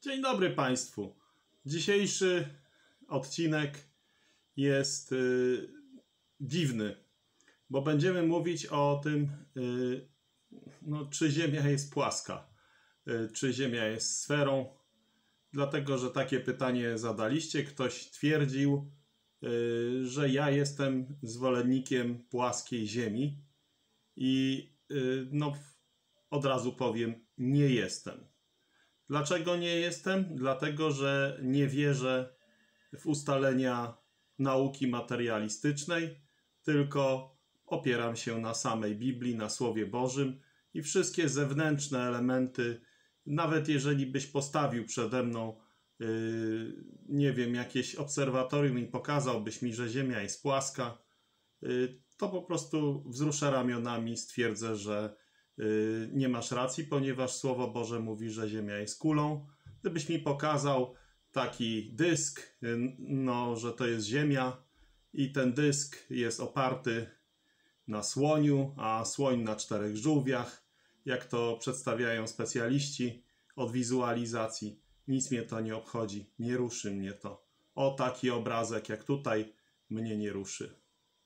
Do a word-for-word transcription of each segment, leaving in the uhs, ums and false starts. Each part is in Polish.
Dzień dobry Państwu. Dzisiejszy odcinek jest yy, dziwny, bo będziemy mówić o tym, yy, no, czy Ziemia jest płaska, yy, czy Ziemia jest sferą, dlatego że takie pytanie zadaliście. Ktoś twierdził, yy, że ja jestem zwolennikiem płaskiej Ziemi i yy, no, od razu powiem, nie jestem. Dlaczego nie jestem? Dlatego, że nie wierzę w ustalenia nauki materialistycznej, tylko opieram się na samej Biblii, na Słowie Bożym i wszystkie zewnętrzne elementy, nawet jeżeli byś postawił przede mną, yy, nie wiem, jakieś obserwatorium i pokazałbyś mi, że Ziemia jest płaska, yy, to po prostu wzruszę ramionami, stwierdzę, że nie masz racji, ponieważ Słowo Boże mówi, że Ziemia jest kulą. Gdybyś mi pokazał taki dysk, no, że to jest Ziemia i ten dysk jest oparty na słoniu, a słoń na czterech żółwiach, jak to przedstawiają specjaliści od wizualizacji, nic mnie to nie obchodzi, nie ruszy mnie to. O, taki obrazek jak tutaj mnie nie ruszy.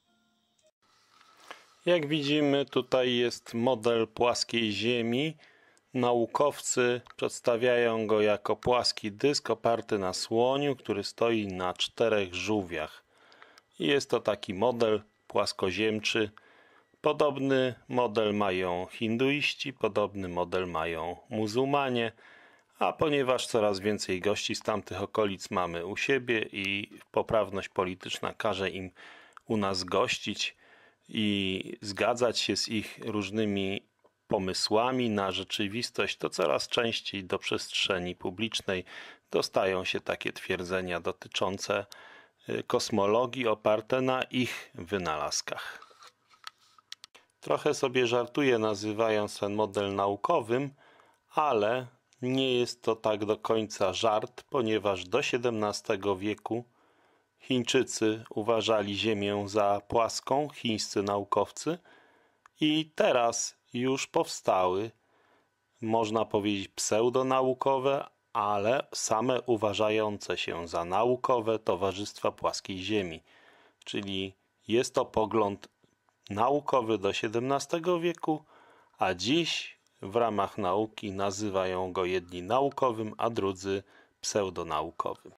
Jak widzimy, tutaj jest model płaskiej Ziemi. Naukowcy przedstawiają go jako płaski dysk oparty na słoniu, który stoi na czterech żółwiach. Jest to taki model płaskoziemczy. Podobny model mają hinduiści, podobny model mają muzułmanie, a ponieważ coraz więcej gości z tamtych okolic mamy u siebie i poprawność polityczna każe im u nas gościć i zgadzać się z ich różnymi pomysłami na rzeczywistość, to coraz częściej do przestrzeni publicznej dostają się takie twierdzenia dotyczące kosmologii oparte na ich wynalazkach. Trochę sobie żartuję, nazywając ten model naukowym, ale nie jest to tak do końca żart, ponieważ do siedemnastego wieku Chińczycy uważali Ziemię za płaską, chińscy naukowcy, i teraz już powstały, można powiedzieć, pseudonaukowe, ale same uważające się za naukowe towarzystwa płaskiej Ziemi. Czyli jest to pogląd naukowy do siedemnastego wieku, a dziś w ramach nauki nazywają go jedni naukowym, a drudzy pseudonaukowym.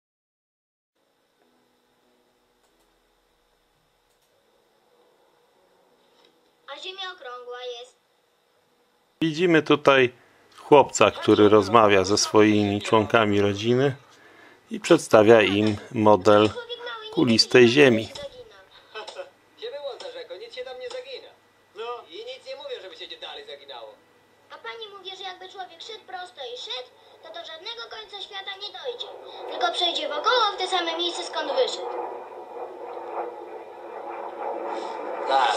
A Ziemia okrągła jest. Widzimy tutaj chłopca, który rozmawia ze swoimi członkami rodziny i przedstawia im model kulistej Ziemi. Gdzie było za rzeką? Nic się tam nie zagina. No i nic nie mówię, żeby się dalej zaginało. A pani mówi, że jakby człowiek szedł prosto i szedł, to do żadnego końca świata nie dojdzie. Tylko przejdzie wokoło w te same miejsce, skąd wyszedł. Tak.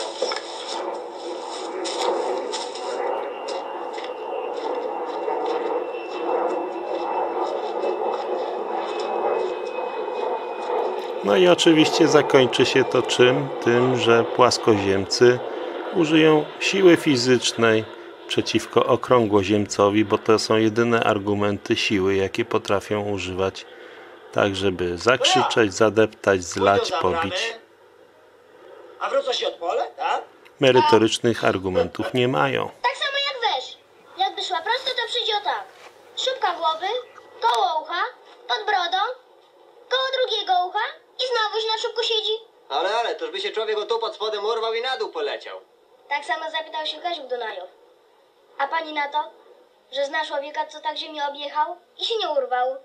No i oczywiście zakończy się to czym? Tym, że płaskoziemcy użyją siły fizycznej przeciwko okrągłoziemcowi, bo to są jedyne argumenty siły, jakie potrafią używać, tak żeby zakrzyczeć, zadeptać, zlać, pobić. A wrócą się od pole, tak? Merytorycznych argumentów nie mają. Tak samo jak weź. Jakby szła prosto, to przyjdzie o tak. Szubka głowy, koło ucha, pod brodą, koło drugiego ucha i znowuż na szubku siedzi. Ale, ale, toż by się człowiek o tu pod spodem urwał i na dół poleciał. Tak samo zapytał się Kaziuk Dunajow. A pani na to, że zna człowieka, co tak ziemię objechał i się nie urwał?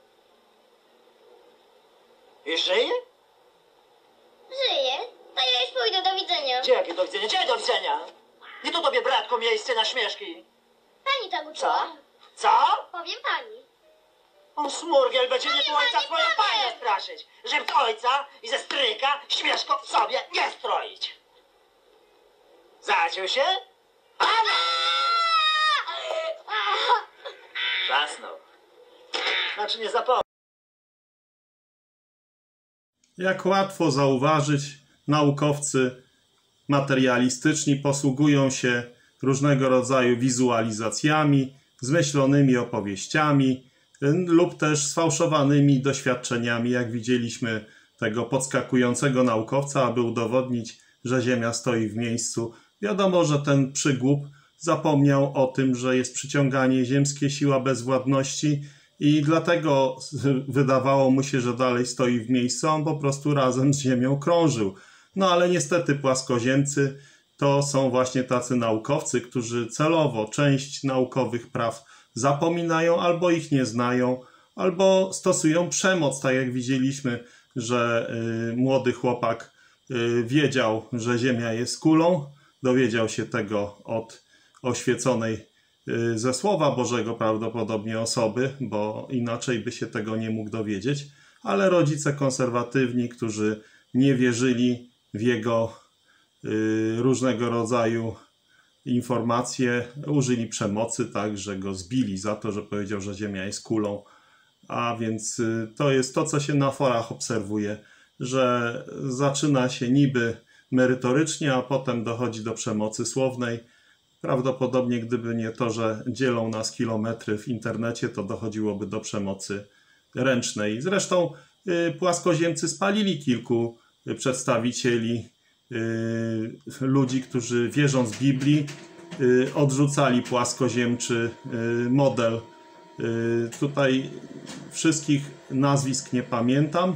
I żyje? Żyje. To ja już pójdę, do widzenia. Gdzie jakie do widzenia? Gdzie do widzenia? Nie tu tobie, bratku, miejsce na śmieszki. Pani tak uczyła. Co? Powiem pani. On smurgiel będzie nie tu Panie, ojca panie, swoją panie! panię straszyć. Żeby ojca i ze stryka śmieszko sobie nie stroić. Zaciął się? Ale! Zasnął. Znaczy nie zapomniał. Jak łatwo zauważyć, naukowcy materialistyczni posługują się różnego rodzaju wizualizacjami, zmyślonymi opowieściami, lub też sfałszowanymi doświadczeniami, jak widzieliśmy tego podskakującego naukowca, aby udowodnić, że Ziemia stoi w miejscu. Wiadomo, że ten przygłup zapomniał o tym, że jest przyciąganie ziemskie, siła bezwładności i dlatego wydawało mu się, że dalej stoi w miejscu, a on po prostu razem z Ziemią krążył. No ale niestety płaskoziemcy to są właśnie tacy naukowcy, którzy celowo część naukowych praw zapominają, albo ich nie znają, albo stosują przemoc, tak jak widzieliśmy, że y, młody chłopak y, wiedział, że Ziemia jest kulą, dowiedział się tego od oświeconej y, ze Słowa Bożego prawdopodobnie osoby, bo inaczej by się tego nie mógł dowiedzieć, ale rodzice konserwatywni, którzy nie wierzyli w jego y, różnego rodzaju informacje, użyli przemocy, tak, że go zbili za to, że powiedział, że Ziemia jest kulą. A więc y, to jest to, co się na forach obserwuje, że zaczyna się niby merytorycznie, a potem dochodzi do przemocy słownej. Prawdopodobnie gdyby nie to, że dzielą nas kilometry w internecie, to dochodziłoby do przemocy ręcznej. Zresztą y, płaskoziemcy spalili kilku przedstawicieli y, ludzi, którzy wierząc Biblii y, odrzucali płaskoziemczy y, model. Y, tutaj wszystkich nazwisk nie pamiętam,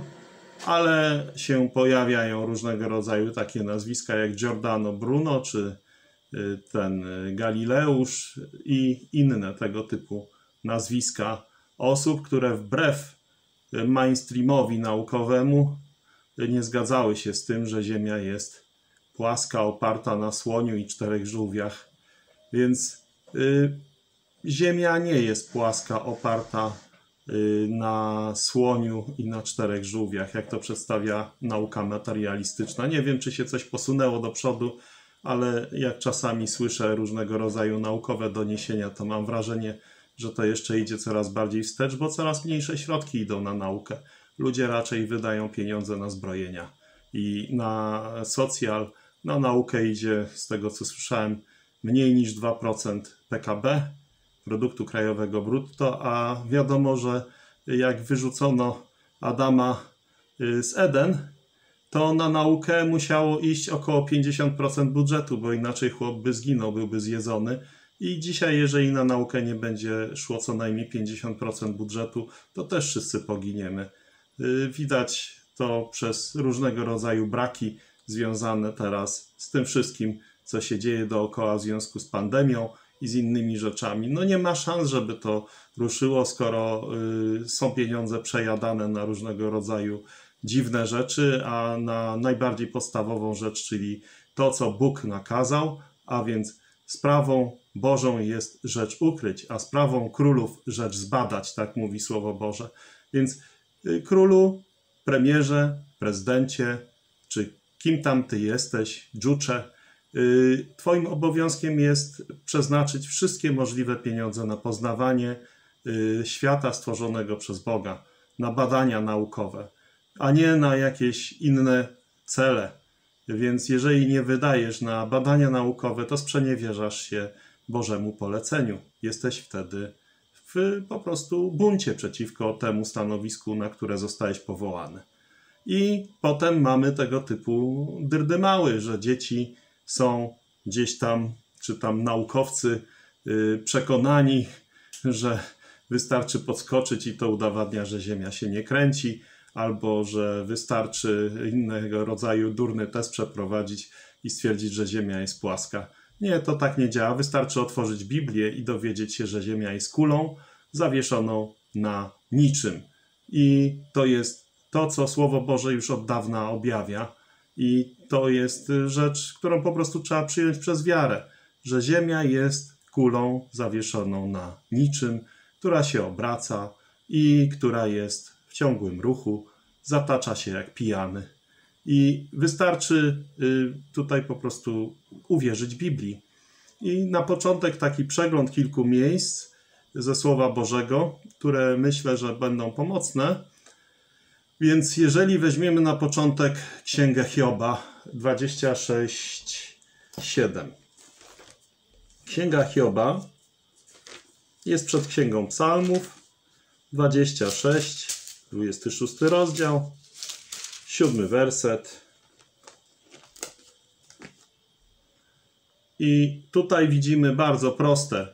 ale się pojawiają różnego rodzaju takie nazwiska jak Giordano Bruno czy y, ten Galileusz i inne tego typu nazwiska osób, które wbrew mainstreamowi naukowemu nie zgadzały się z tym, że Ziemia jest płaska, oparta na słoniu i czterech żółwiach. Więc y, Ziemia nie jest płaska, oparta y, na słoniu i na czterech żółwiach, jak to przedstawia nauka materialistyczna. Nie wiem, czy się coś posunęło do przodu, ale jak czasami słyszę różnego rodzaju naukowe doniesienia, to mam wrażenie, że to jeszcze idzie coraz bardziej wstecz, bo coraz mniejsze środki idą na naukę. Ludzie raczej wydają pieniądze na zbrojenia i na socjal, na naukę idzie, z tego co słyszałem, mniej niż dwa procent P K B, produktu krajowego brutto, a wiadomo, że jak wyrzucono Adama z Eden, to na naukę musiało iść około pięćdziesiąt procent budżetu, bo inaczej chłop by zginął, byłby zjedzony. I dzisiaj, jeżeli na naukę nie będzie szło co najmniej pięćdziesiąt procent budżetu, to też wszyscy poginiemy. Widać to przez różnego rodzaju braki związane teraz z tym wszystkim, co się dzieje dookoła w związku z pandemią i z innymi rzeczami. No nie ma szans, żeby to ruszyło, skoro y, są pieniądze przejadane na różnego rodzaju dziwne rzeczy, a na najbardziej podstawową rzecz, czyli to, co Bóg nakazał, a więc sprawą Bożą jest rzecz ukryć, a sprawą królów rzecz zbadać, tak mówi Słowo Boże. Więc y, królu, premierze, prezydencie, czy kim tam ty jesteś, dżucze, y, twoim obowiązkiem jest przeznaczyć wszystkie możliwe pieniądze na poznawanie y, świata stworzonego przez Boga, na badania naukowe, a nie na jakieś inne cele. Więc jeżeli nie wydajesz na badania naukowe, to sprzeniewierzasz się Bożemu poleceniu. Jesteś wtedy w po prostu buncie przeciwko temu stanowisku, na które zostałeś powołany. I potem mamy tego typu dyrdymały, że dzieci są gdzieś tam, czy tam naukowcy yy, przekonani, że wystarczy podskoczyć i to udowadnia, że Ziemia się nie kręci, albo że wystarczy innego rodzaju durny test przeprowadzić i stwierdzić, że Ziemia jest płaska. Nie, to tak nie działa. Wystarczy otworzyć Biblię i dowiedzieć się, że Ziemia jest kulą zawieszoną na niczym. I to jest to, co Słowo Boże już od dawna objawia. I to jest rzecz, którą po prostu trzeba przyjąć przez wiarę, że Ziemia jest kulą zawieszoną na niczym, która się obraca i która jest w ciągłym ruchu, zatacza się jak pijany. I wystarczy tutaj po prostu uwierzyć Biblii. I na początek taki przegląd kilku miejsc ze Słowa Bożego, które myślę, że będą pomocne. Więc jeżeli weźmiemy na początek Księgę Hioba dwadzieścia sześć, siedem. Księga Hioba jest przed Księgą Psalmów, dwadzieścia sześć, dwudziesty szósty rozdział, siódmy werset. I tutaj widzimy bardzo proste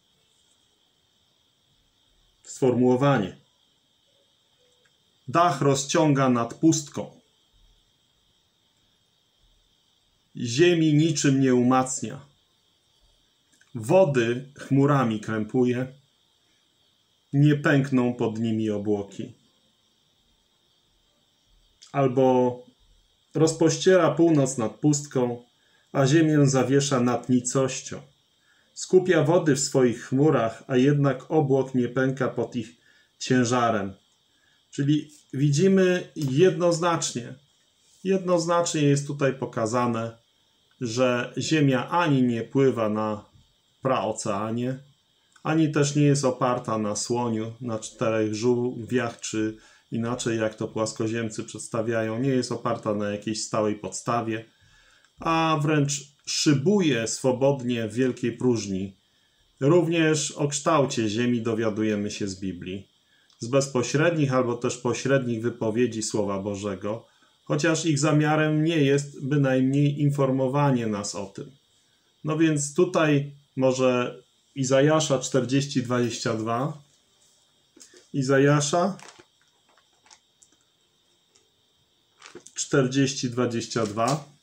sformułowanie. Dach rozciąga nad pustką. Ziemi niczym nie umacnia. Wody chmurami krępuje. Nie pękną pod nimi obłoki. Albo rozpościera północ nad pustką, a ziemię zawiesza nad nicością. Skupia wody w swoich chmurach, a jednak obłok nie pęka pod ich ciężarem. Czyli widzimy jednoznacznie, jednoznacznie jest tutaj pokazane, że ziemia ani nie pływa na praoceanie, ani też nie jest oparta na słoniu, na czterech żółwiach, czy inaczej jak to płaskoziemcy przedstawiają, nie jest oparta na jakiejś stałej podstawie, a wręcz szybuje swobodnie w wielkiej próżni. Również o kształcie ziemi dowiadujemy się z Biblii, z bezpośrednich albo też pośrednich wypowiedzi Słowa Bożego, chociaż ich zamiarem nie jest bynajmniej informowanie nas o tym. No więc tutaj może Izajasza czterdzieści, dwadzieścia dwa. Izajasza czterdzieści, dwadzieścia dwa.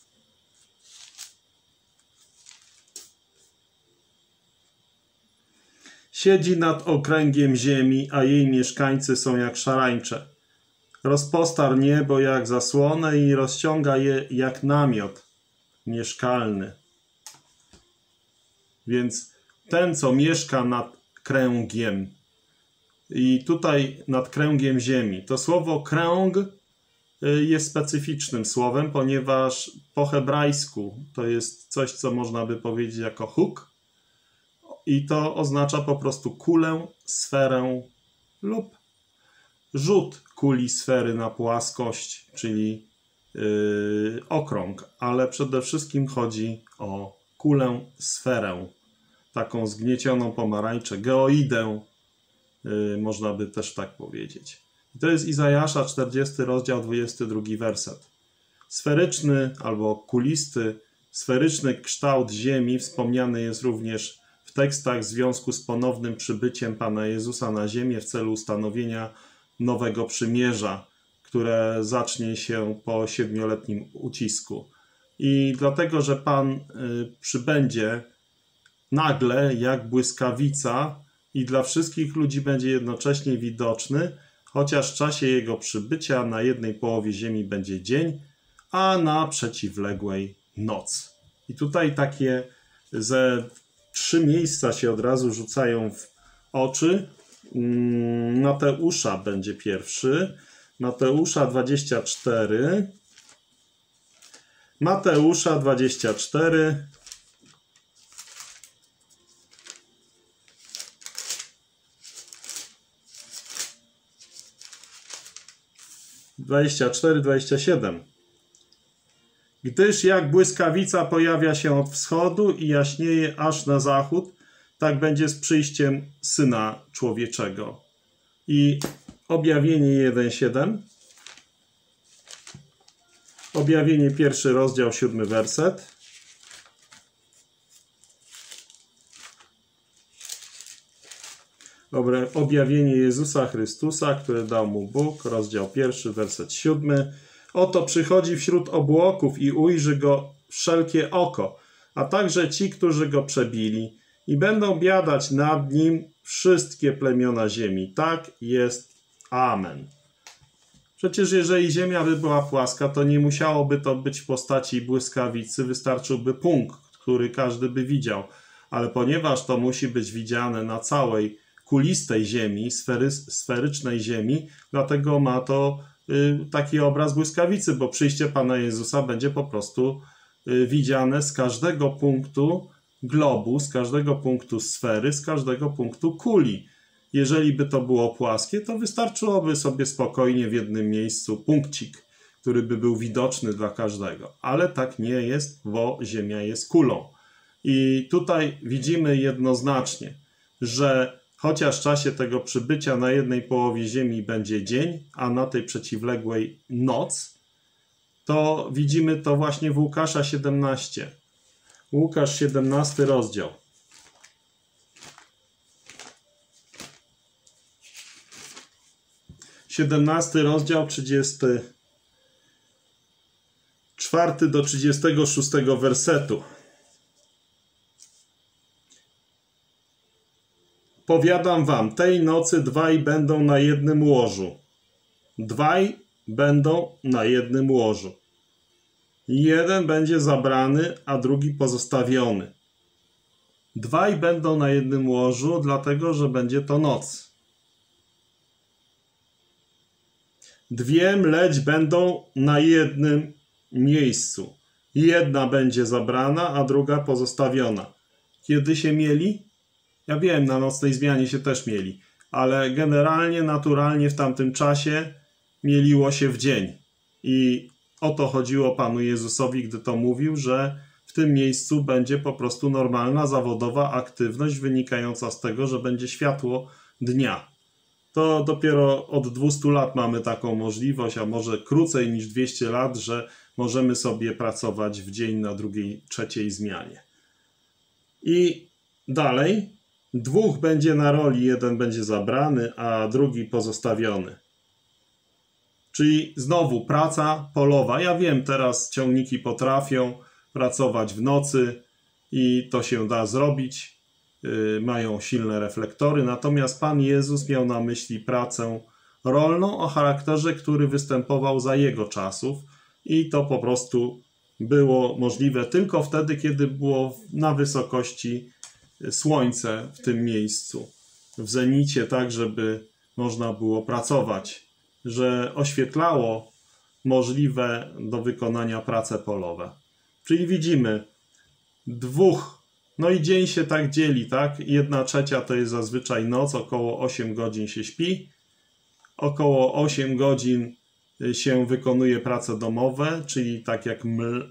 Siedzi nad okręgiem ziemi, a jej mieszkańcy są jak szarańcze. Rozpostarł niebo jak zasłonę i rozciąga je jak namiot mieszkalny. Więc ten, co mieszka nad kręgiem, i tutaj nad kręgiem ziemi, to słowo kręg jest specyficznym słowem, ponieważ po hebrajsku to jest coś, co można by powiedzieć jako huk, i to oznacza po prostu kulę, sferę lub rzut kuli sfery na płaskość, czyli yy, okrąg, ale przede wszystkim chodzi o kulę, sferę, taką zgniecioną pomarańczę, geoidę, yy, można by też tak powiedzieć. I to jest Izajasza czterdziesty rozdział, dwudziesty drugi werset. Sferyczny albo kulisty, sferyczny kształt ziemi wspomniany jest również w tekstach w związku z ponownym przybyciem Pana Jezusa na ziemię w celu ustanowienia nowego przymierza, które zacznie się po siedmioletnim ucisku. I dlatego, że Pan y, przybędzie nagle jak błyskawica i dla wszystkich ludzi będzie jednocześnie widoczny, chociaż w czasie Jego przybycia na jednej połowie ziemi będzie dzień, a na przeciwległej noc. I tutaj takie ze trzy miejsca się od razu rzucają w oczy. Mateusza będzie pierwszy. Mateusza dwadzieścia cztery. Mateusza dwadzieścia cztery. dwadzieścia cztery, dwadzieścia siedem. Gdyż jak błyskawica pojawia się od wschodu i jaśnieje aż na zachód, tak będzie z przyjściem Syna Człowieczego. I objawienie jeden, siedem. Objawienie pierwszy rozdział, siódmy werset. Objawienie Jezusa Chrystusa, które dał mu Bóg, rozdział pierwszy, werset siódmy. Oto przychodzi wśród obłoków i ujrzy go wszelkie oko, a także ci, którzy go przebili, i będą biadać nad nim wszystkie plemiona ziemi. Tak jest. Amen. Przecież jeżeli ziemia by była płaska, to nie musiałoby to być w postaci błyskawicy, wystarczyłby punkt, który każdy by widział. Ale ponieważ to musi być widziane na całej kulistej ziemi, sfery, sferycznej ziemi, dlatego ma to y, taki obraz błyskawicy, bo przyjście Pana Jezusa będzie po prostu y, widziane z każdego punktu globu, z każdego punktu sfery, z każdego punktu kuli. Jeżeli by to było płaskie, to wystarczyłoby sobie spokojnie w jednym miejscu punkcik, który by był widoczny dla każdego. Ale tak nie jest, bo Ziemia jest kulą. I tutaj widzimy jednoznacznie, że chociaż w czasie tego przybycia na jednej połowie ziemi będzie dzień, a na tej przeciwległej noc, to widzimy to właśnie w Łukasza siedemnaście. Łukasz siedemnasty rozdział. siedemnasty rozdział, trzydziesty czwarty do trzydziestego szóstego wersetu. Powiadam wam, tej nocy dwaj będą na jednym łożu. Dwaj będą na jednym łożu. Jeden będzie zabrany, a drugi pozostawiony. Dwaj będą na jednym łożu, dlatego że będzie to noc. Dwie mleć będą na jednym miejscu. Jedna będzie zabrana, a druga pozostawiona. Kiedy się mieli? Ja wiem, na nocnej zmianie się też mieli, ale generalnie, naturalnie w tamtym czasie mieliło się w dzień. I o to chodziło Panu Jezusowi, gdy to mówił, że w tym miejscu będzie po prostu normalna, zawodowa aktywność wynikająca z tego, że będzie światło dnia. To dopiero od dwustu lat mamy taką możliwość, a może krócej niż dwieście lat, że możemy sobie pracować w dzień na drugiej, trzeciej zmianie. I dalej, dwóch będzie na roli, jeden będzie zabrany, a drugi pozostawiony. Czyli znowu praca polowa. Ja wiem, teraz ciągniki potrafią pracować w nocy i to się da zrobić. Yy, mają silne reflektory. Natomiast Pan Jezus miał na myśli pracę rolną o charakterze, który występował za Jego czasów i to po prostu było możliwe tylko wtedy, kiedy było na wysokości słońce w tym miejscu, w zenicie, tak żeby można było pracować, że oświetlało możliwe do wykonania prace polowe. Czyli widzimy dwóch, no i dzień się tak dzieli, tak? Jedna trzecia to jest zazwyczaj noc, około osiem godzin się śpi, około osiem godzin się wykonuje prace domowe, czyli tak jak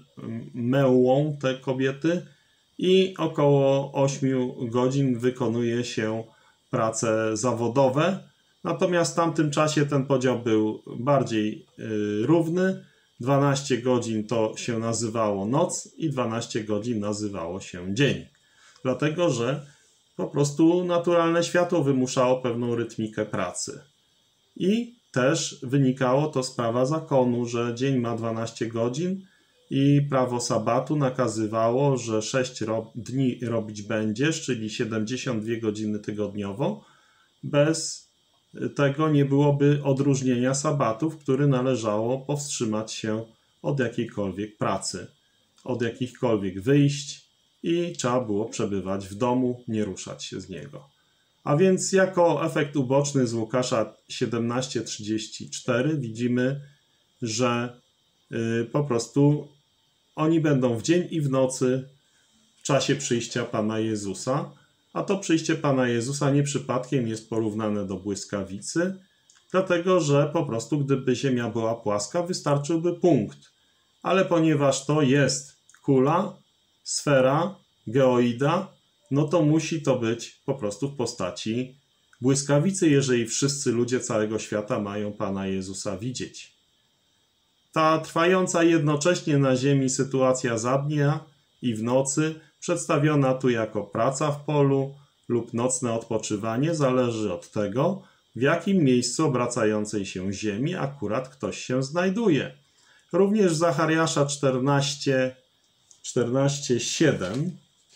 mełą te kobiety, i około ośmiu godzin wykonuje się prace zawodowe. Natomiast w tamtym czasie ten podział był bardziej yy, równy. dwanaście godzin to się nazywało noc i dwanaście godzin nazywało się dzień. Dlatego, że po prostu naturalne światło wymuszało pewną rytmikę pracy. I też wynikało to z prawa zakonu, że dzień ma dwanaście godzin i prawo sabatu nakazywało, że sześć ro dni robić będziesz, czyli siedemdziesiąt dwie godziny tygodniowo. Bez tego nie byłoby odróżnienia sabatów, który należało powstrzymać się od jakiejkolwiek pracy, od jakichkolwiek wyjść i trzeba było przebywać w domu, nie ruszać się z niego. A więc jako efekt uboczny z Łukasza siedemnaście trzydzieści cztery widzimy, że yy, po prostu oni będą w dzień i w nocy w czasie przyjścia Pana Jezusa, a to przyjście Pana Jezusa nie przypadkiem jest porównane do błyskawicy, dlatego że po prostu gdyby ziemia była płaska, wystarczyłby punkt. Ale ponieważ to jest kula, sfera, geoida, no to musi to być po prostu w postaci błyskawicy, jeżeli wszyscy ludzie całego świata mają Pana Jezusa widzieć. Ta trwająca jednocześnie na ziemi sytuacja za dnia i w nocy, przedstawiona tu jako praca w polu lub nocne odpoczywanie, zależy od tego, w jakim miejscu obracającej się ziemi akurat ktoś się znajduje. Również Zachariasza czternaście, czternaście siedem.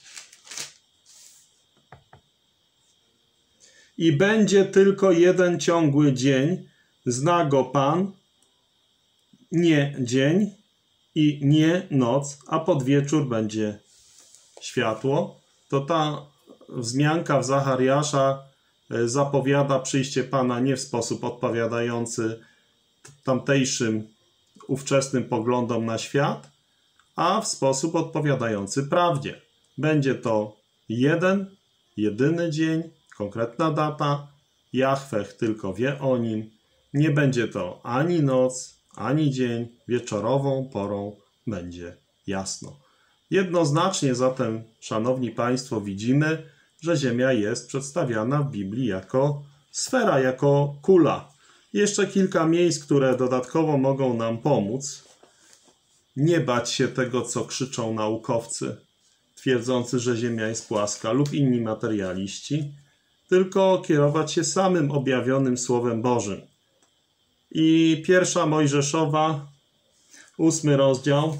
I będzie tylko jeden ciągły dzień, zna go Pan, nie dzień i nie noc, a pod wieczór będzie światło. To ta wzmianka w Zachariasza zapowiada przyjście Pana nie w sposób odpowiadający tamtejszym ówczesnym poglądom na świat, a w sposób odpowiadający prawdzie. Będzie to jeden, jedyny dzień, konkretna data, Jahweh tylko wie o nim. Nie będzie to ani noc, ani dzień, wieczorową porą będzie jasno. Jednoznacznie zatem, szanowni Państwo, widzimy, że Ziemia jest przedstawiana w Biblii jako sfera, jako kula. Jeszcze kilka miejsc, które dodatkowo mogą nam pomóc. Nie bać się tego, co krzyczą naukowcy, twierdzący, że Ziemia jest płaska, lub inni materialiści, tylko kierować się samym objawionym Słowem Bożym. I pierwsza Mojżeszowa, ósmy rozdział.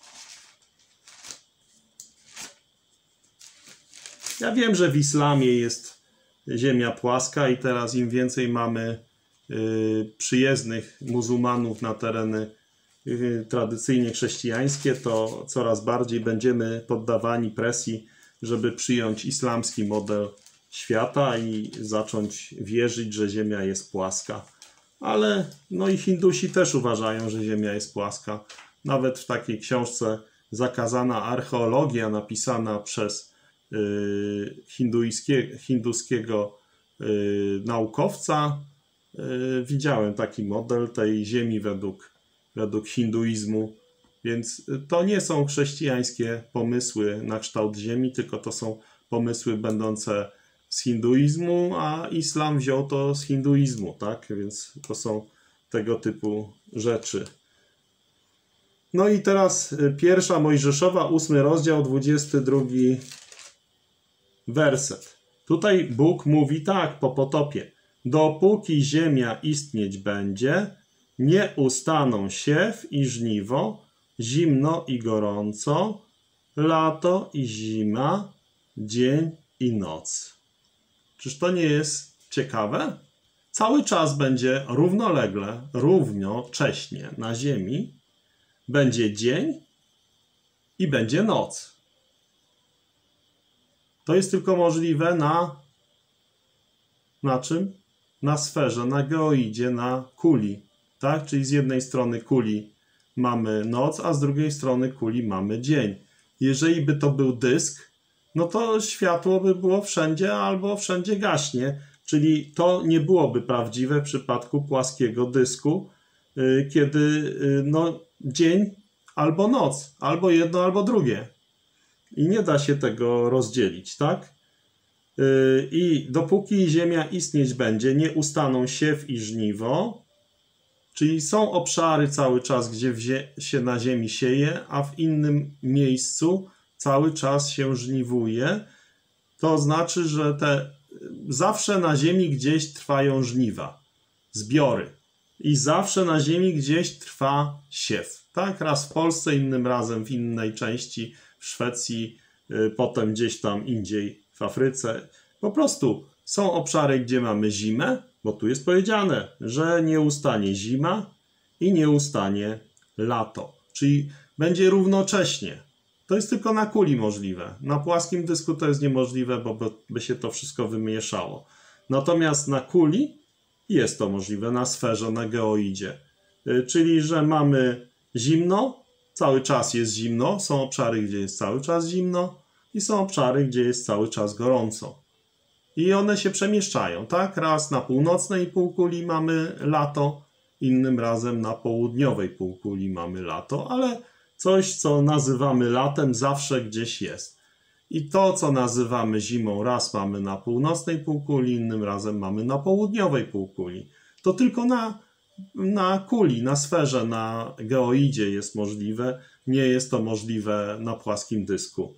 Ja wiem, że w islamie jest Ziemia płaska i teraz im więcej mamy y, przyjezdnych muzułmanów na tereny y, tradycyjnie chrześcijańskie, to coraz bardziej będziemy poddawani presji, żeby przyjąć islamski model świata i zacząć wierzyć, że Ziemia jest płaska. Ale no i Hindusi też uważają, że Ziemia jest płaska. Nawet w takiej książce Zakazana archeologia, napisana przez y, hinduiskie, hinduskiego y, naukowca, y, widziałem taki model tej Ziemi według, według hinduizmu. Więc to nie są chrześcijańskie pomysły na kształt Ziemi, tylko to są pomysły będące z hinduizmu, a islam wziął to z hinduizmu, tak? Więc to są tego typu rzeczy. No i teraz pierwsza Mojżeszowa, ósmy rozdział, dwudziesty drugi werset. Tutaj Bóg mówi tak po potopie. Dopóki ziemia istnieć będzie, nie ustaną siew i żniwo, zimno i gorąco, lato i zima, dzień i noc. Czyż to nie jest ciekawe? Cały czas będzie równolegle, równocześnie na ziemi będzie dzień i będzie noc. To jest tylko możliwe na, na czym? Na sferze, na geoidzie, na kuli. Tak? Czyli z jednej strony kuli mamy noc, a z drugiej strony kuli mamy dzień. Jeżeli by to był dysk, no to światło by było wszędzie albo wszędzie gaśnie. Czyli to nie byłoby prawdziwe w przypadku płaskiego dysku, kiedy no, dzień albo noc, albo jedno, albo drugie. I nie da się tego rozdzielić, tak? I dopóki ziemia istnieć będzie, nie ustaną siew i żniwo, czyli są obszary cały czas, gdzie się na ziemi sieje, a w innym miejscu cały czas się żniwuje. To znaczy, że te zawsze na ziemi gdzieś trwają żniwa, zbiory. I zawsze na ziemi gdzieś trwa siew. Tak, raz w Polsce, innym razem w innej części, w Szwecji, y, potem gdzieś tam indziej w Afryce. Po prostu są obszary, gdzie mamy zimę, bo tu jest powiedziane, że nie ustanie zima i nie ustanie lato. Czyli będzie równocześnie. To jest tylko na kuli możliwe. Na płaskim dysku to jest niemożliwe, bo by, by się to wszystko wymieszało. Natomiast na kuli jest to możliwe, na sferze, na geoidzie. Czyli, że mamy zimno, cały czas jest zimno, są obszary, gdzie jest cały czas zimno i są obszary, gdzie jest cały czas gorąco. I one się przemieszczają, tak? Raz na północnej półkuli mamy lato, innym razem na południowej półkuli mamy lato, ale coś, co nazywamy latem, zawsze gdzieś jest. I to, co nazywamy zimą, raz mamy na północnej półkuli, innym razem mamy na południowej półkuli. To tylko na, na kuli, na sferze, na geoidzie jest możliwe. Nie jest to możliwe na płaskim dysku.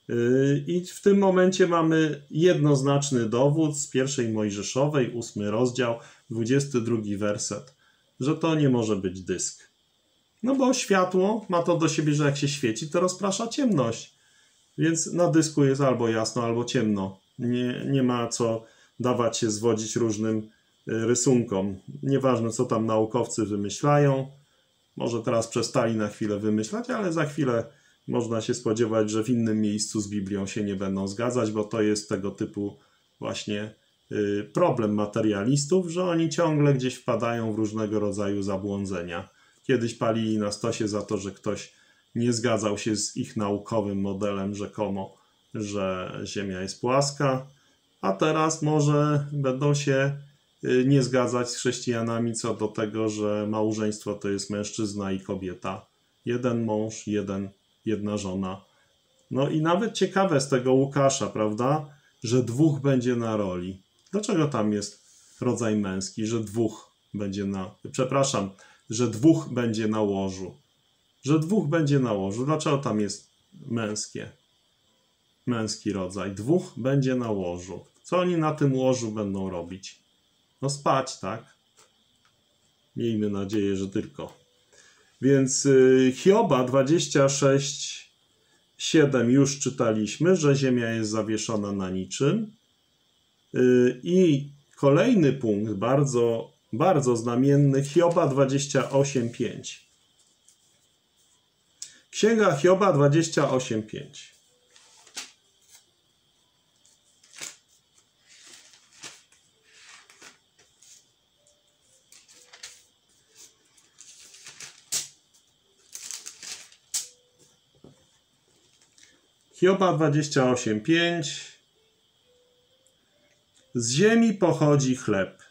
I w tym momencie mamy jednoznaczny dowód z pierwszej Mojżeszowej, ósmy rozdział, dwudziesty drugi werset, że to nie może być dysk. No bo światło ma to do siebie, że jak się świeci, to rozprasza ciemność. Więc na dysku jest albo jasno, albo ciemno. Nie, nie ma co dawać się zwodzić różnym rysunkom. Nieważne, co tam naukowcy wymyślają. Może teraz przestali na chwilę wymyślać, ale za chwilę można się spodziewać, że w innym miejscu z Biblią się nie będą zgadzać, bo to jest tego typu właśnie problem materialistów, że oni ciągle gdzieś wpadają w różnego rodzaju zabłądzenia. Kiedyś palili na stosie za to, że ktoś nie zgadzał się z ich naukowym modelem rzekomo, że Ziemia jest płaska, a teraz może będą się nie zgadzać z chrześcijanami co do tego, że małżeństwo to jest mężczyzna i kobieta. Jeden mąż, jeden, jedna żona. No i nawet ciekawe z tego Łukasza, prawda? że dwóch będzie na roli. Dlaczego tam jest rodzaj męski, że dwóch będzie na... Przepraszam, że dwóch będzie na łożu. Że dwóch będzie na łożu. Dlaczego tam jest męskie? Męski rodzaj. Dwóch będzie na łożu. Co oni na tym łożu będą robić? No spać, tak? Miejmy nadzieję, że tylko. Więc y, Hioba dwadzieścia sześć, siedem już czytaliśmy, że ziemia jest zawieszona na niczym. Y, I kolejny punkt, bardzo, bardzo znamienny, Hioba dwadzieścia osiem, pięć. Księga Hioba dwadzieścia osiem, pięć. Hioba dwadzieścia osiem, pięć. Z ziemi pochodzi chleb,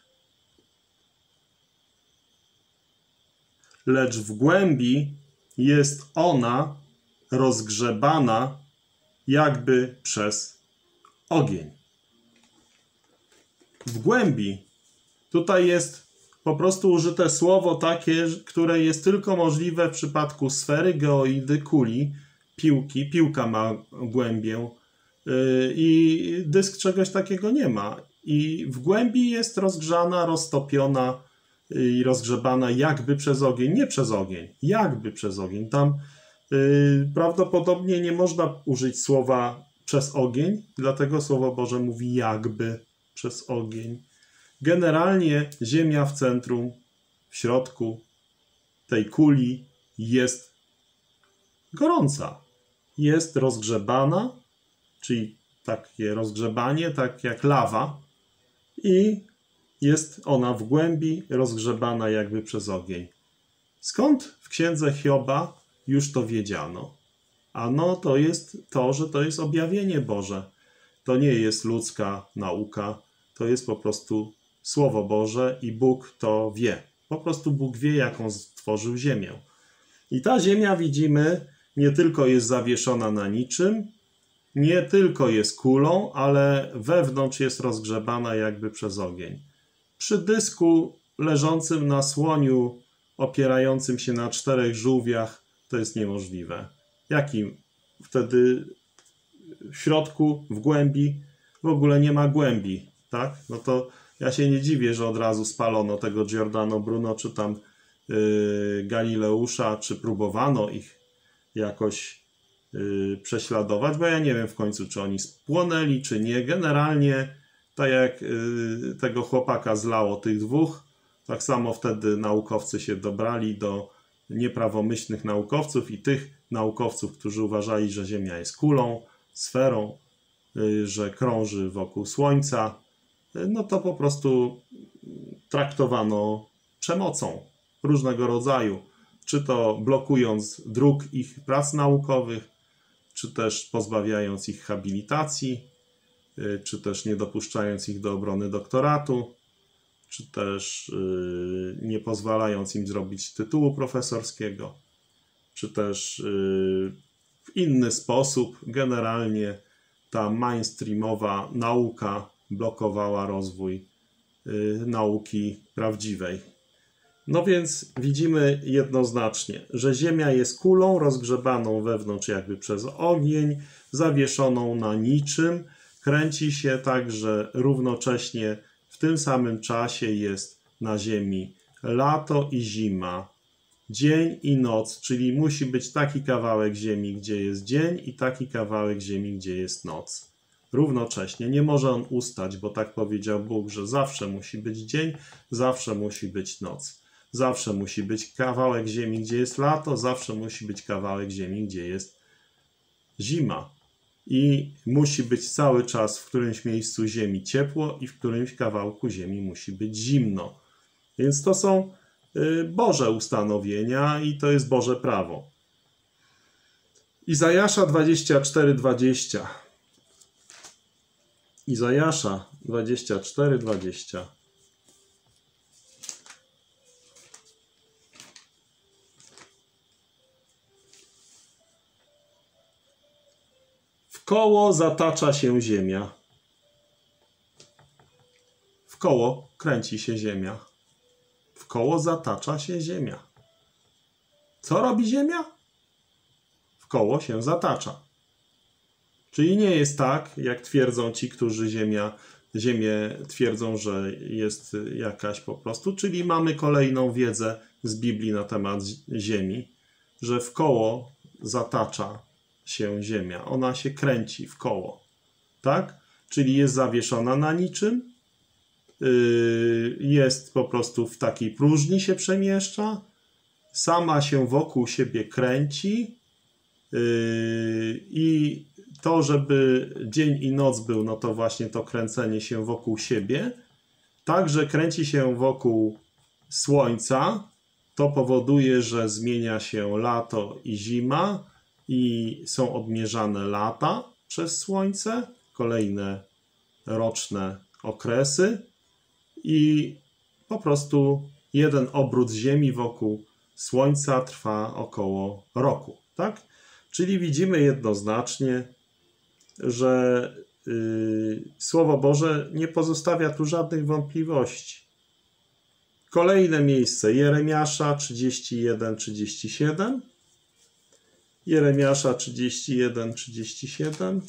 lecz w głębi jest ona rozgrzebana jakby przez ogień. W głębi. Tutaj jest po prostu użyte słowo takie, które jest tylko możliwe w przypadku sfery, geoidy, kuli, piłki. Piłka ma głębię yy, i dysk czegoś takiego nie ma. I w głębi jest rozgrzana, roztopiona i rozgrzebana jakby przez ogień. Nie przez ogień, jakby przez ogień. Tam yy, prawdopodobnie nie można użyć słowa przez ogień, dlatego Słowo Boże mówi jakby przez ogień. Generalnie ziemia w centrum, w środku tej kuli jest gorąca. Jest rozgrzebana, czyli takie rozgrzebanie, tak jak lawa, i jest ona w głębi rozgrzebana jakby przez ogień. Skąd w księdze Hioba już to wiedziano? Ano to jest to, że to jest objawienie Boże. To nie jest ludzka nauka, to jest po prostu Słowo Boże i Bóg to wie. Po prostu Bóg wie, jaką stworzył ziemię. I ta ziemia, widzimy, nie tylko jest zawieszona na niczym, nie tylko jest kulą, ale wewnątrz jest rozgrzebana jakby przez ogień. Przy dysku leżącym na słoniu, opierającym się na czterech żółwiach, to jest niemożliwe. Jakim? Wtedy w środku, w głębi, w ogóle nie ma głębi, tak? No to ja się nie dziwię, że od razu spalono tego Giordano Bruno, czy tam yy, Galileusza, czy próbowano ich jakoś yy, prześladować, bo ja nie wiem w końcu, czy oni spłonęli, czy nie. Generalnie, tak jak yy, tego chłopaka zlało tych dwóch, tak samo wtedy naukowcy się dobrali do nieprawomyślnych naukowców i tych naukowców, którzy uważali, że Ziemia jest kulą, sferą, yy, że krąży wokół Słońca, yy, no to po prostu traktowano przemocą różnego rodzaju. Czy to blokując dróg ich prac naukowych, czy też pozbawiając ich habilitacji, czy też nie dopuszczając ich do obrony doktoratu, czy też nie pozwalając im zrobić tytułu profesorskiego, czy też w inny sposób. Generalnie ta mainstreamowa nauka blokowała rozwój nauki prawdziwej. No więc widzimy jednoznacznie, że Ziemia jest kulą rozgrzebaną wewnątrz jakby przez ogień, zawieszoną na niczym, kręci się tak, że równocześnie w tym samym czasie jest na Ziemi lato i zima, dzień i noc, czyli musi być taki kawałek Ziemi, gdzie jest dzień, i taki kawałek Ziemi, gdzie jest noc. Równocześnie nie może on ustać, bo tak powiedział Bóg, że zawsze musi być dzień, zawsze musi być noc. Zawsze musi być kawałek ziemi, gdzie jest lato, zawsze musi być kawałek ziemi, gdzie jest zima. I musi być cały czas w którymś miejscu ziemi ciepło i w którymś kawałku ziemi musi być zimno. Więc to są Boże ustanowienia i to jest Boże prawo. Izajasza dwadzieścia cztery, dwadzieścia. Izajasza dwadzieścia cztery, dwadzieścia. W koło zatacza się ziemia koło kręci się ziemia. W koło zatacza się ziemia. Co robi ziemia? W koło się zatacza. Czyli nie jest tak, jak twierdzą ci, którzy ziemia, ziemię twierdzą, że jest jakaś po prostu. Czyli mamy kolejną wiedzę z Biblii na temat ziemi, że w koło zatacza się ziemia. Ona się kręci w koło. Tak? Czyli jest zawieszona na niczym. Jest po prostu w takiej próżni się przemieszcza. Sama się wokół siebie kręci. I to, żeby dzień i noc był, no to właśnie to kręcenie się wokół siebie. Także kręci się wokół Słońca. To powoduje, że zmienia się lato i zima i są odmierzane lata przez Słońce, kolejne roczne okresy i po prostu jeden obrót Ziemi wokół Słońca trwa około roku, tak? Czyli widzimy jednoznacznie, że yy, Słowo Boże nie pozostawia tu żadnych wątpliwości. Kolejne miejsce, Jeremiasza trzydzieści jeden, trzydzieści siedem. Jeremiasza trzydzieści jeden, trzydzieści siedem.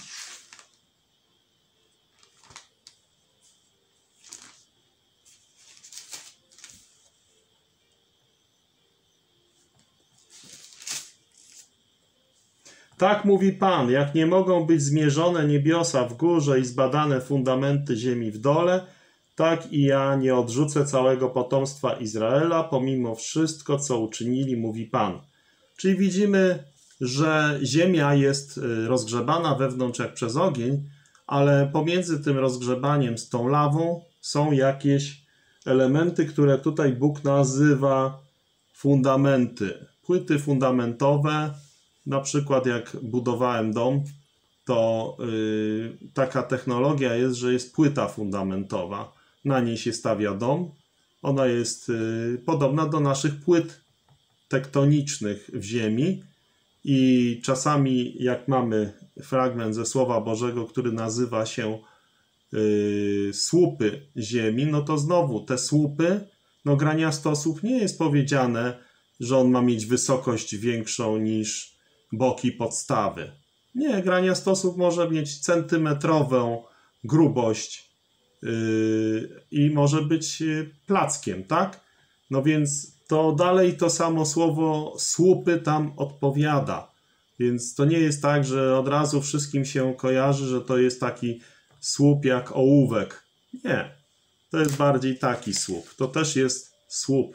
Tak mówi Pan, jak nie mogą być zmierzone niebiosa w górze i zbadane fundamenty ziemi w dole, tak i ja nie odrzucę całego potomstwa Izraela, pomimo wszystko, co uczynili, mówi Pan. Czyli widzimy, że ziemia jest rozgrzebana wewnątrz jak przez ogień, ale pomiędzy tym rozgrzebaniem z tą lawą są jakieś elementy, które tutaj Bóg nazywa fundamenty. Płyty fundamentowe, na przykład jak budowałem dom, to yy, taka technologia jest, że jest płyta fundamentowa. Na niej się stawia dom. Ona jest yy, podobna do naszych płyt tektonicznych w ziemi i czasami jak mamy fragment ze Słowa Bożego, który nazywa się yy, słupy ziemi, no to znowu te słupy, no graniastosłup nie jest powiedziane, że on ma mieć wysokość większą niż boki podstawy. Nie, graniastosłup może mieć centymetrową grubość yy, i może być plackiem, tak? No więc to dalej to samo słowo słupy tam odpowiada. Więc to nie jest tak, że od razu wszystkim się kojarzy, że to jest taki słup jak ołówek. Nie, to jest bardziej taki słup. To też jest słup,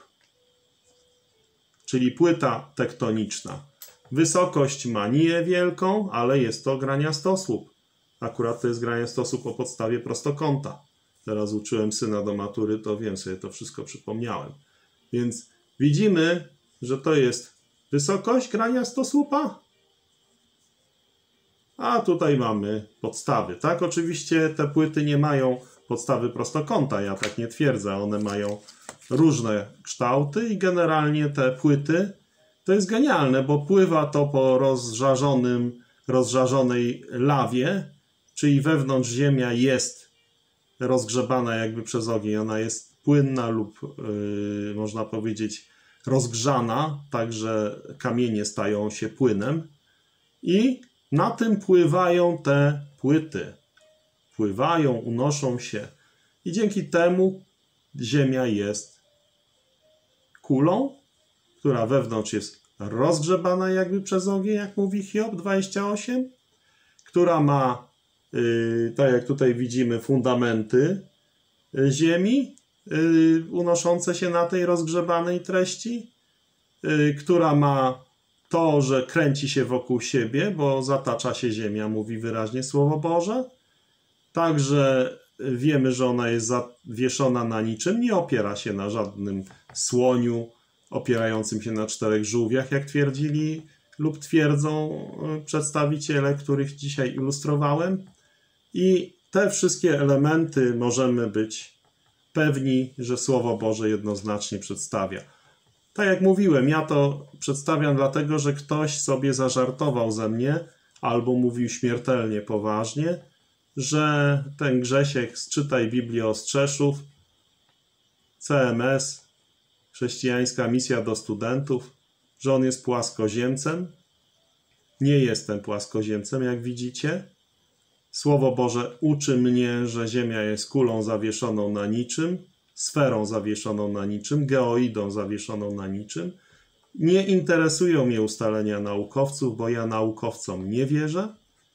czyli płyta tektoniczna. Wysokość ma niewielką, ale jest to graniastosłup. Akurat to jest graniastosłup o podstawie prostokąta. Teraz uczyłem syna do matury, to wiem, sobie to wszystko przypomniałem. Więc widzimy, że to jest wysokość graniastosłupa, a tutaj mamy podstawy. Tak, oczywiście te płyty nie mają podstawy prostokąta, ja tak nie twierdzę. One mają różne kształty i generalnie te płyty to jest genialne, bo pływa to po rozżarzonym, rozżarzonej lawie, czyli wewnątrz ziemia jest rozgrzebana jakby przez ogień. Ona jest płynna lub yy, można powiedzieć rozgrzana, tak że kamienie stają się płynem i na tym pływają te płyty. Pływają, unoszą się i dzięki temu ziemia jest kulą, która wewnątrz jest rozgrzebana jakby przez ogień, jak mówi Hiob dwadzieścia osiem, która ma, yy, tak jak tutaj widzimy, fundamenty ziemi, yy, unoszące się na tej rozgrzebanej treści, yy, która ma to, że kręci się wokół siebie, bo zatacza się ziemia, mówi wyraźnie Słowo Boże. Także wiemy, że ona jest zawieszona na niczym, nie opiera się na żadnym słoniu opierającym się na czterech żółwiach, jak twierdzili lub twierdzą przedstawiciele, których dzisiaj ilustrowałem. I te wszystkie elementy możemy być pewni, że Słowo Boże jednoznacznie przedstawia. Tak jak mówiłem, ja to przedstawiam dlatego, że ktoś sobie zażartował ze mnie albo mówił śmiertelnie poważnie, że ten Grzesiek z Czytaj Biblię Ostrzeszów C M S, chrześcijańska misja do studentów, że on jest płaskoziemcem. Nie jestem płaskoziemcem, jak widzicie. Słowo Boże uczy mnie, że Ziemia jest kulą zawieszoną na niczym, sferą zawieszoną na niczym, geoidą zawieszoną na niczym. Nie interesują mnie ustalenia naukowców, bo ja naukowcom nie wierzę.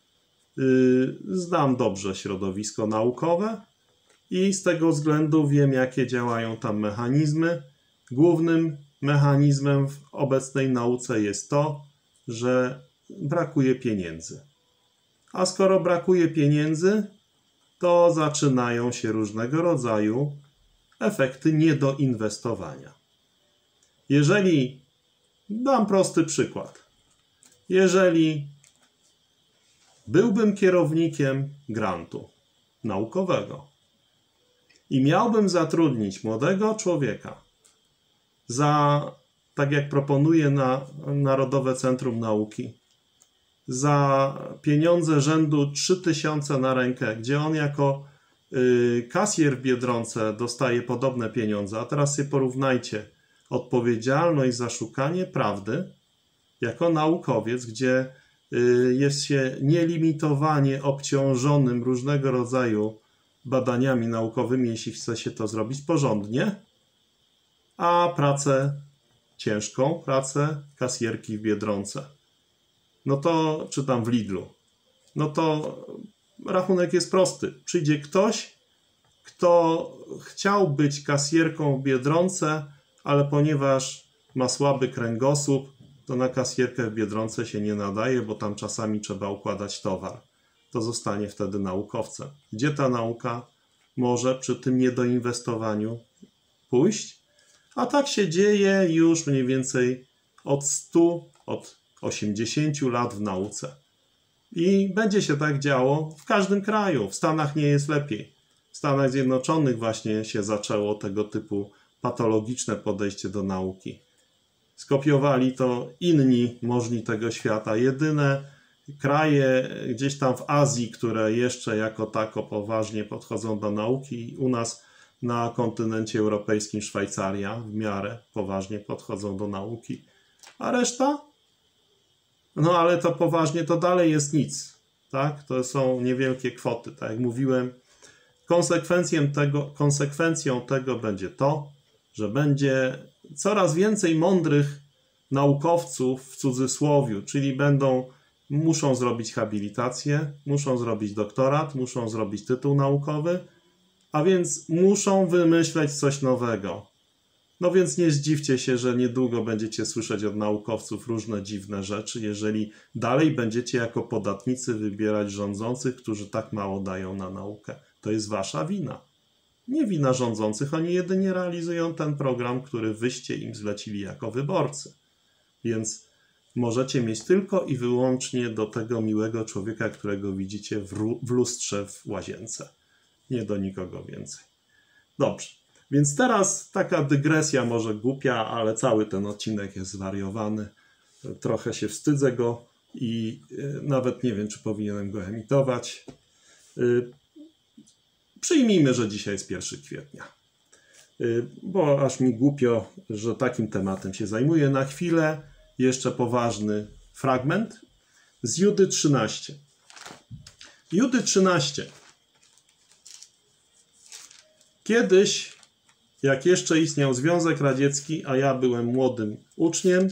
Znam dobrze środowisko naukowe i z tego względu wiem, jakie działają tam mechanizmy. Głównym mechanizmem w obecnej nauce jest to, że brakuje pieniędzy. A skoro brakuje pieniędzy, to zaczynają się różnego rodzaju efekty niedoinwestowania. Jeżeli, dam prosty przykład, jeżeli byłbym kierownikiem grantu naukowego i miałbym zatrudnić młodego człowieka za, tak jak proponuje na Narodowe Centrum Nauki, za pieniądze rzędu trzy tysiące na rękę, gdzie on jako y, kasjer w Biedronce dostaje podobne pieniądze, a teraz sobie porównajcie odpowiedzialność za szukanie prawdy jako naukowiec, gdzie y, jest się nielimitowanie obciążonym różnego rodzaju badaniami naukowymi, jeśli chce się to zrobić porządnie, a pracę ciężką, pracę kasjerki w Biedronce. No to, czy tam w Lidlu, no to rachunek jest prosty. Przyjdzie ktoś, kto chciał być kasjerką w Biedronce, ale ponieważ ma słaby kręgosłup, to na kasjerkę w Biedronce się nie nadaje, bo tam czasami trzeba układać towar. To zostanie wtedy naukowcem. Gdzie ta nauka może przy tym niedoinwestowaniu pójść? A tak się dzieje już mniej więcej od stu, od osiemdziesięciu lat w nauce. I będzie się tak działo w każdym kraju. W Stanach nie jest lepiej. W Stanach Zjednoczonych właśnie się zaczęło tego typu patologiczne podejście do nauki. Skopiowali to inni możni tego świata. Jedyne kraje gdzieś tam w Azji, które jeszcze jako tako poważnie podchodzą do nauki, u nas na kontynencie europejskim Szwajcaria w miarę poważnie podchodzą do nauki. A reszta? No ale to poważnie to dalej jest nic. Tak? To są niewielkie kwoty. Tak jak mówiłem, konsekwencją tego, konsekwencją tego będzie to, że będzie coraz więcej mądrych naukowców w cudzysłowiu, czyli będą, muszą zrobić habilitację, muszą zrobić doktorat, muszą zrobić tytuł naukowy, a więc muszą wymyśleć coś nowego. No więc nie zdziwcie się, że niedługo będziecie słyszeć od naukowców różne dziwne rzeczy, jeżeli dalej będziecie jako podatnicy wybierać rządzących, którzy tak mało dają na naukę. To jest wasza wina. Nie wina rządzących, oni jedynie realizują ten program, który wyście im zlecili jako wyborcy. Więc możecie mieć tylko i wyłącznie do tego miłego człowieka, którego widzicie w, w lustrze w łazience. Nie do nikogo więcej. Dobrze. Więc teraz taka dygresja może głupia, ale cały ten odcinek jest zwariowany. Trochę się wstydzę go i nawet nie wiem, czy powinienem go emitować. Przyjmijmy, że dzisiaj jest pierwszego kwietnia. Bo aż mi głupio, że takim tematem się zajmuję. Na chwilę jeszcze poważny fragment z Judy trzynaście. Judy trzynaście. Kiedyś, jak jeszcze istniał Związek Radziecki, a ja byłem młodym uczniem,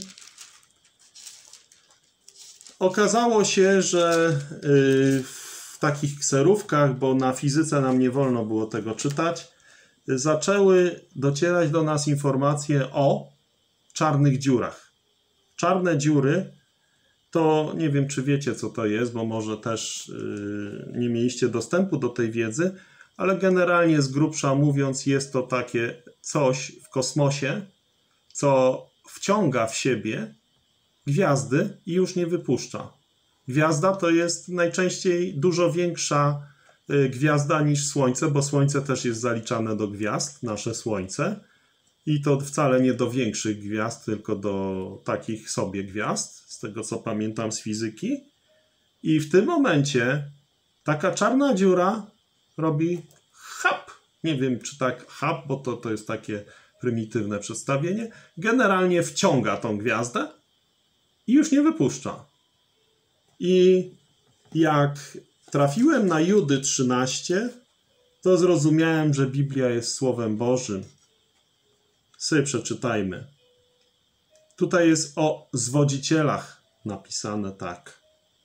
okazało się, że w takich kserówkach, bo na fizyce nam nie wolno było tego czytać, zaczęły docierać do nas informacje o czarnych dziurach. Czarne dziury to, nie wiem czy wiecie co to jest, bo może też nie mieliście dostępu do tej wiedzy, ale generalnie z grubsza mówiąc jest to takie coś w kosmosie, co wciąga w siebie gwiazdy i już nie wypuszcza. Gwiazda to jest najczęściej dużo większa gwiazda niż Słońce, bo Słońce też jest zaliczane do gwiazd, nasze Słońce. I to wcale nie do większych gwiazd, tylko do takich sobie gwiazd, z tego co pamiętam z fizyki. I w tym momencie taka czarna dziura robi hap Nie wiem, czy tak hub, bo to, to jest takie prymitywne przedstawienie. Generalnie wciąga tą gwiazdę i już nie wypuszcza. I jak trafiłem na Judy trzynaście, to zrozumiałem, że Biblia jest Słowem Bożym. Sobie przeczytajmy. Tutaj jest o zwodzicielach napisane tak.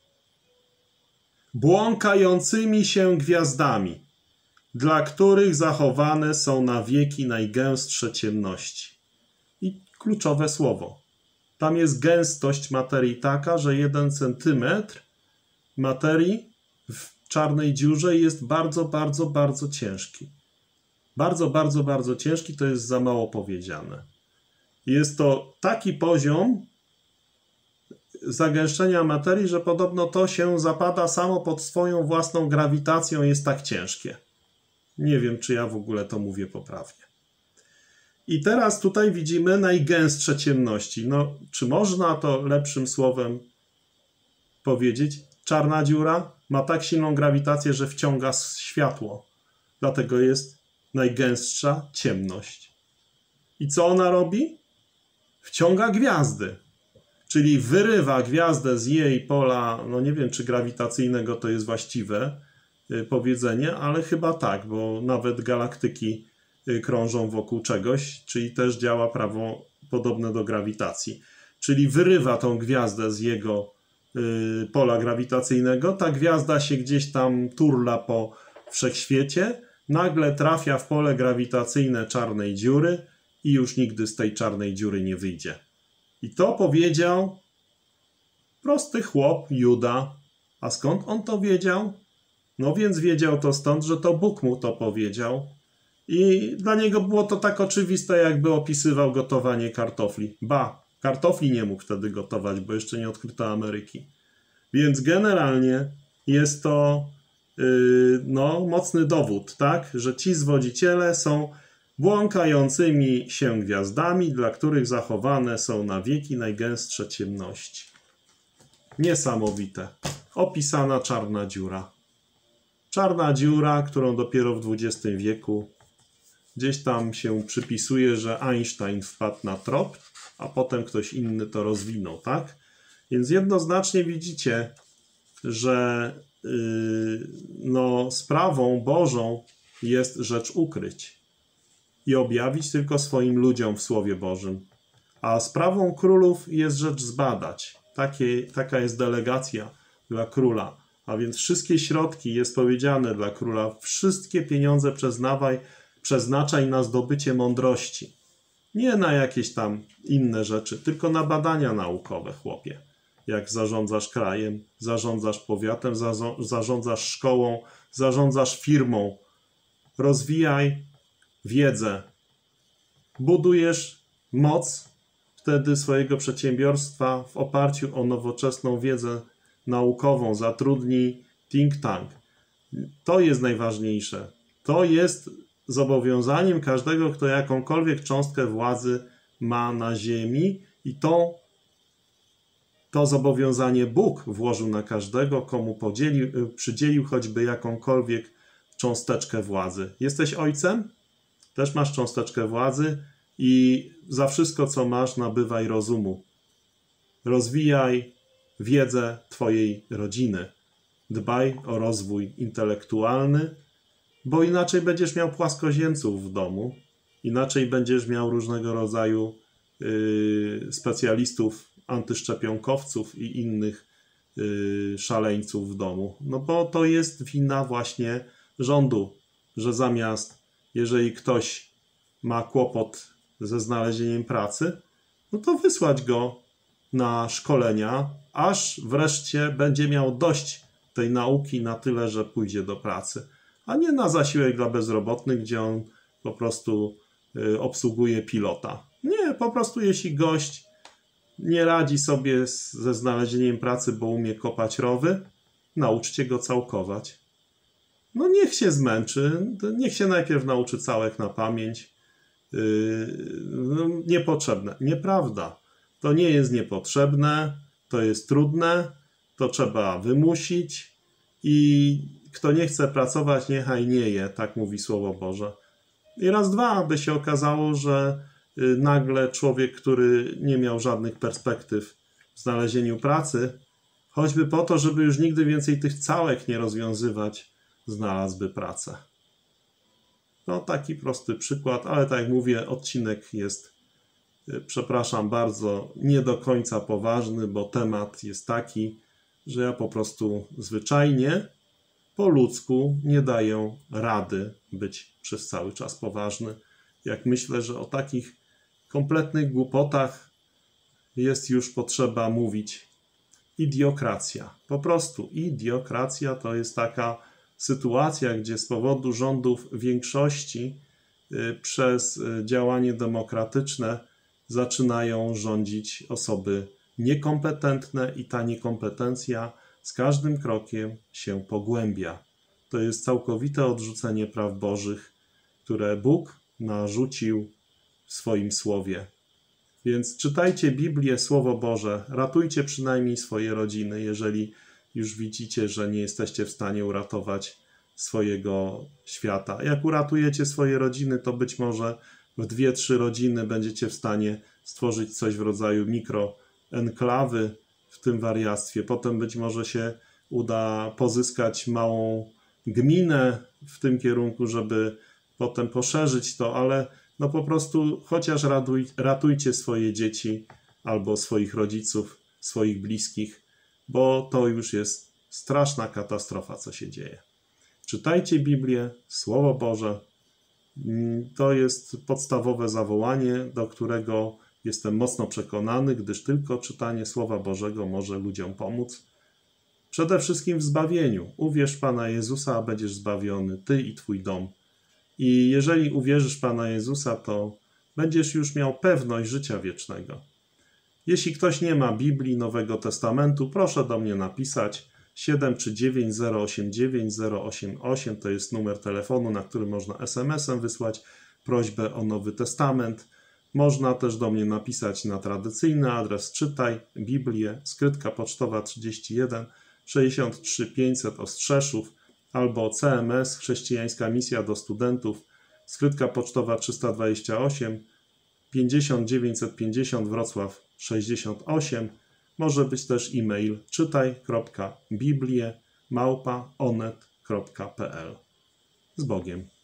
Błąkającymi się gwiazdami, dla których zachowane są na wieki najgęstsze ciemności. I kluczowe słowo. Tam jest gęstość materii taka, że jeden centymetr materii w czarnej dziurze jest bardzo, bardzo, bardzo ciężki. Bardzo, bardzo, bardzo ciężki, to jest za mało powiedziane. Jest to taki poziom zagęszczenia materii, że podobno to się zapada samo pod swoją własną grawitacją, jest tak ciężkie. Nie wiem, czy ja w ogóle to mówię poprawnie. I teraz tutaj widzimy najgęstsze ciemności. No, czy można to lepszym słowem powiedzieć? Czarna dziura ma tak silną grawitację, że wciąga światło. Dlatego jest najgęstsza ciemność. I co ona robi? Wciąga gwiazdy. Czyli wyrywa gwiazdę z jej pola, no nie wiem, czy grawitacyjnego to jest właściwe powiedzenie, ale chyba tak, bo nawet galaktyki krążą wokół czegoś, czyli też działa prawo podobne do grawitacji. Czyli wyrywa tą gwiazdę z jego y, pola grawitacyjnego, ta gwiazda się gdzieś tam turla po wszechświecie, nagle trafia w pole grawitacyjne czarnej dziury i już nigdy z tej czarnej dziury nie wyjdzie. I to powiedział prosty chłop Juda. A skąd on to wiedział? No więc wiedział to stąd, że to Bóg mu to powiedział. I dla niego było to tak oczywiste, jakby opisywał gotowanie kartofli. Ba, kartofli nie mógł wtedy gotować, bo jeszcze nie odkryto Ameryki. Więc generalnie jest to yy, no, mocny dowód, tak, że ci zwodziciele są błąkającymi się gwiazdami, dla których zachowane są na wieki najgęstsze ciemności. Niesamowite. Opisana czarna dziura. Czarna dziura, którą dopiero w dwudziestym wieku gdzieś tam się przypisuje, że Einstein wpadł na trop, a potem ktoś inny to rozwinął, tak? Więc jednoznacznie widzicie, że yy, no, sprawą Bożą jest rzecz ukryć i objawić tylko swoim ludziom w Słowie Bożym. A sprawą królów jest rzecz zbadać. Takie, taka jest delegacja dla króla. A więc wszystkie środki, jest powiedziane dla króla, wszystkie pieniądze przeznawaj, przeznaczaj na zdobycie mądrości. Nie na jakieś tam inne rzeczy, tylko na badania naukowe, chłopie. Jak zarządzasz krajem, zarządzasz powiatem, zarządzasz szkołą, zarządzasz firmą. Rozwijaj wiedzę. Budujesz moc wtedy swojego przedsiębiorstwa w oparciu o nowoczesną wiedzę naukową. Zatrudnij think tank. To jest najważniejsze. To jest zobowiązaniem każdego, kto jakąkolwiek cząstkę władzy ma na ziemi i to, to zobowiązanie Bóg włożył na każdego, komu podzielił, przydzielił choćby jakąkolwiek cząsteczkę władzy. Jesteś ojcem? Też masz cząsteczkę władzy i za wszystko, co masz, nabywaj rozumu. Rozwijaj wiedzę twojej rodziny. Dbaj o rozwój intelektualny, bo inaczej będziesz miał płaskoziemców w domu, inaczej będziesz miał różnego rodzaju yy, specjalistów, antyszczepionkowców i innych yy, szaleńców w domu. No bo to jest wina właśnie rządu, że zamiast, jeżeli ktoś ma kłopot ze znalezieniem pracy, no to wysłać go na szkolenia, aż wreszcie będzie miał dość tej nauki na tyle, że pójdzie do pracy. A nie na zasiłek dla bezrobotnych, gdzie on po prostu y, obsługuje pilota. Nie, po prostu jeśli gość nie radzi sobie z, ze znalezieniem pracy, bo umie kopać rowy, nauczcie go całkować. No niech się zmęczy, niech się najpierw nauczy całek na pamięć. Yy, no, niepotrzebne. Nieprawda. To nie jest niepotrzebne, to jest trudne, to trzeba wymusić i kto nie chce pracować, niechaj nie je, tak mówi Słowo Boże. I raz, dwa, by się okazało, że nagle człowiek, który nie miał żadnych perspektyw w znalezieniu pracy, choćby po to, żeby już nigdy więcej tych całek nie rozwiązywać, znalazłby pracę. No taki prosty przykład, ale tak jak mówię, odcinek jest, przepraszam bardzo, nie do końca poważny, bo temat jest taki, że ja po prostu zwyczajnie, po ludzku nie daję rady być przez cały czas poważny. Jak myślę, że o takich kompletnych głupotach jest już potrzeba mówić. Idiokracja. Po prostu idiokracja to jest taka sytuacja, gdzie z powodu rządów większości przez działanie demokratyczne zaczynają rządzić osoby niekompetentne i ta niekompetencja z każdym krokiem się pogłębia. To jest całkowite odrzucenie praw bożych, które Bóg narzucił w swoim słowie. Więc czytajcie Biblię, Słowo Boże, ratujcie przynajmniej swoje rodziny, jeżeli już widzicie, że nie jesteście w stanie uratować swojego świata. Jak uratujecie swoje rodziny, to być może w dwie, trzy rodziny będziecie w stanie stworzyć coś w rodzaju mikroenklawy w tym wariactwie. Potem być może się uda pozyskać małą gminę w tym kierunku, żeby potem poszerzyć to, ale no po prostu chociaż ratuj, ratujcie swoje dzieci albo swoich rodziców, swoich bliskich, bo to już jest straszna katastrofa, co się dzieje. Czytajcie Biblię, Słowo Boże. To jest podstawowe zawołanie, do którego jestem mocno przekonany, gdyż tylko czytanie Słowa Bożego może ludziom pomóc. Przede wszystkim w zbawieniu. Uwierz w Pana Jezusa, a będziesz zbawiony, ty i twój dom. I jeżeli uwierzysz w Pana Jezusa, to będziesz już miał pewność życia wiecznego. Jeśli ktoś nie ma Biblii Nowego Testamentu, proszę do mnie napisać siedem trzy dziewięć zero osiem dziewięć zero osiem osiem, to jest numer telefonu, na który można es em esem wysłać prośbę o Nowy Testament. Można też do mnie napisać na tradycyjny adres czytaj Biblię, skrytka pocztowa trzydzieści jeden sześćdziesiąt trzy pięćset Ostrzeszów, albo C M S, Chrześcijańska Misja do Studentów, skrytka pocztowa trzysta dwadzieścia osiem pięćdziesiąt dziewięćset pięćdziesiąt Wrocław sześćdziesiąt osiem. Może być też e-mail czytaj kropka biblie małpa onet kropka p l. Z Bogiem.